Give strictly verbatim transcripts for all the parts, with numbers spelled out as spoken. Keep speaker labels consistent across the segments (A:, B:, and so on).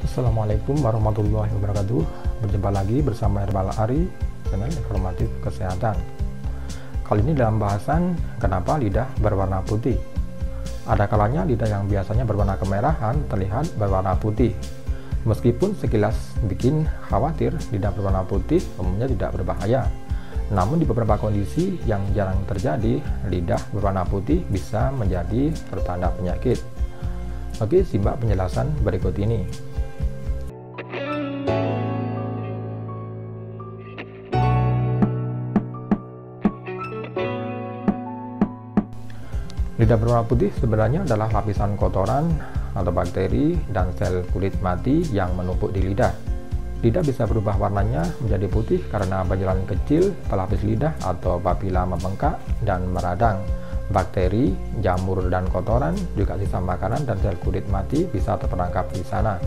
A: Assalamualaikum warahmatullahi wabarakatuh. Berjumpa lagi bersama Herbal Ari, channel informatif kesehatan. Kali ini dalam bahasan kenapa lidah berwarna putih. Ada kalanya lidah yang biasanya berwarna kemerahan terlihat berwarna putih. Meskipun sekilas bikin khawatir, lidah berwarna putih umumnya tidak berbahaya. Namun di beberapa kondisi yang jarang terjadi, lidah berwarna putih bisa menjadi pertanda penyakit. Oke, simak penjelasan berikut ini. Lidah berwarna putih sebenarnya adalah lapisan kotoran atau bakteri dan sel kulit mati yang menumpuk di lidah. Lidah bisa berubah warnanya menjadi putih karena benjolan kecil pelapis lidah atau papila membengkak dan meradang. Bakteri, jamur, dan kotoran, juga sisa makanan dan sel kulit mati bisa terperangkap di sana.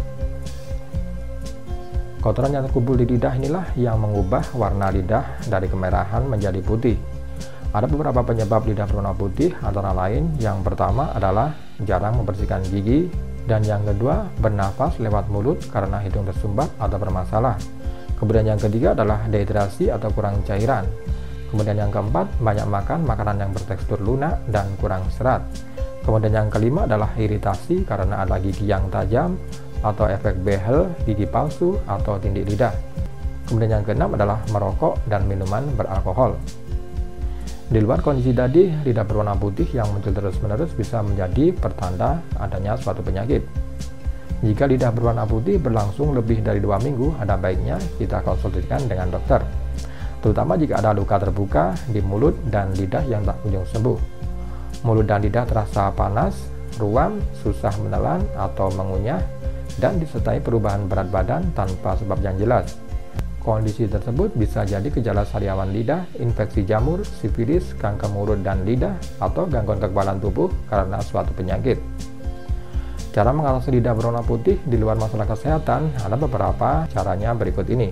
A: Kotoran yang terkumpul di lidah inilah yang mengubah warna lidah dari kemerahan menjadi putih. Ada beberapa penyebab lidah berwarna putih, antara lain yang pertama adalah jarang membersihkan gigi, dan yang kedua bernafas lewat mulut karena hidung tersumbat atau bermasalah. Kemudian yang ketiga adalah dehidrasi atau kurang cairan. Kemudian yang keempat, banyak makan makanan yang bertekstur lunak dan kurang serat. Kemudian yang kelima adalah iritasi karena ada gigi yang tajam atau efek behel, gigi palsu, atau tindik lidah. Kemudian yang keenam adalah merokok dan minuman beralkohol. Di luar kondisi tadi, lidah berwarna putih yang muncul terus-menerus bisa menjadi pertanda adanya suatu penyakit. Jika lidah berwarna putih berlangsung lebih dari dua minggu, ada baiknya kita konsultasikan dengan dokter. Terutama jika ada luka terbuka di mulut dan lidah yang tak kunjung sembuh. Mulut dan lidah terasa panas, ruam, susah menelan atau mengunyah, dan disertai perubahan berat badan tanpa sebab yang jelas. Kondisi tersebut bisa jadi gejala sariawan lidah, infeksi jamur, sifilis, kanker mulut dan lidah, atau gangguan kekebalan tubuh karena suatu penyakit. Cara mengatasi lidah berwarna putih di luar masalah kesehatan ada beberapa caranya berikut ini.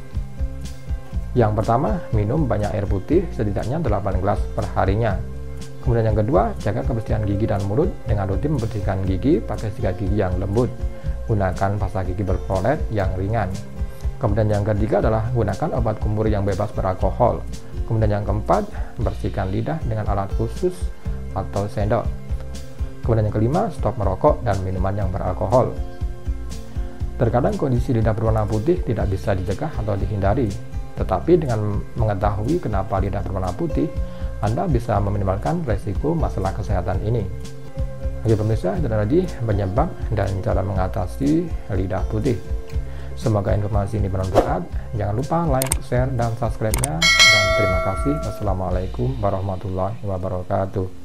A: Yang pertama, minum banyak air putih setidaknya delapan gelas per harinya. Kemudian yang kedua, jaga kebersihan gigi dan mulut dengan rutin membersihkan gigi pakai sikat gigi yang lembut. Gunakan pasta gigi berfluorid yang ringan. Kemudian yang ketiga adalah gunakan obat kumur yang bebas beralkohol. Kemudian yang keempat, bersihkan lidah dengan alat khusus atau sendok. Kemudian yang kelima, stop merokok dan minuman yang beralkohol. Terkadang kondisi lidah berwarna putih tidak bisa dicegah atau dihindari. Tetapi dengan mengetahui kenapa lidah berwarna putih, Anda bisa meminimalkan resiko masalah kesehatan ini. Bagi pemirsa, itu tadi penyebab dan cara mengatasi lidah putih. Semoga informasi ini bermanfaat. Jangan lupa like, share, dan subscribe-nya. Dan terima kasih. Wassalamualaikum warahmatullahi wabarakatuh.